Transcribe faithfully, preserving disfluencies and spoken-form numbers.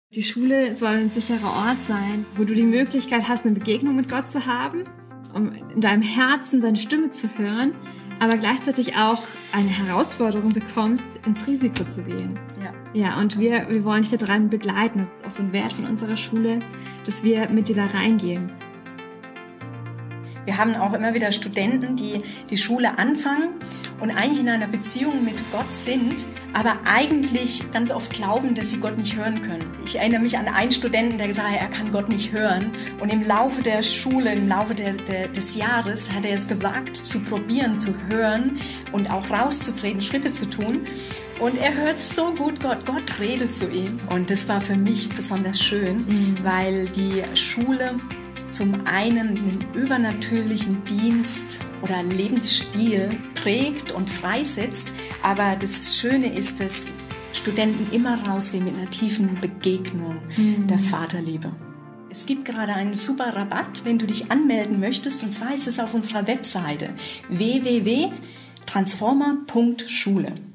Die Schule soll ein sicherer Ort sein, wo du die Möglichkeit hast, eine Begegnung mit Gott zu haben, um in deinem Herzen seine Stimme zu hören, aber gleichzeitig auch eine Herausforderung bekommst, ins Risiko zu gehen. Ja, ja und wir, wir wollen dich daran begleiten. Das ist auch so ein Wert von unserer Schule, dass wir mit dir da reingehen. Wir haben auch immer wieder Studenten, die die Schule anfangen und eigentlich in einer Beziehung mit Gott sind, aber eigentlich ganz oft glauben, dass sie Gott nicht hören können. Ich erinnere mich an einen Studenten, der gesagt hat, er kann Gott nicht hören. Und im Laufe der Schule, im Laufe der, der, des Jahres hat er es gewagt, zu probieren, zu hören und auch rauszutreten, Schritte zu tun. Und er hört so gut Gott. Gott redet zu ihm. Und das war für mich besonders schön, mhm. weil die Schule zum einen einen übernatürlichen Dienst oder Lebensstil prägt und freisetzt. Aber das Schöne ist, dass Studenten immer rausgehen mit einer tiefen Begegnung mhm. der Vaterliebe. Es gibt gerade einen super Rabatt, wenn du dich anmelden möchtest. Und zwar ist es auf unserer Webseite w w w punkt transformer punkt schule.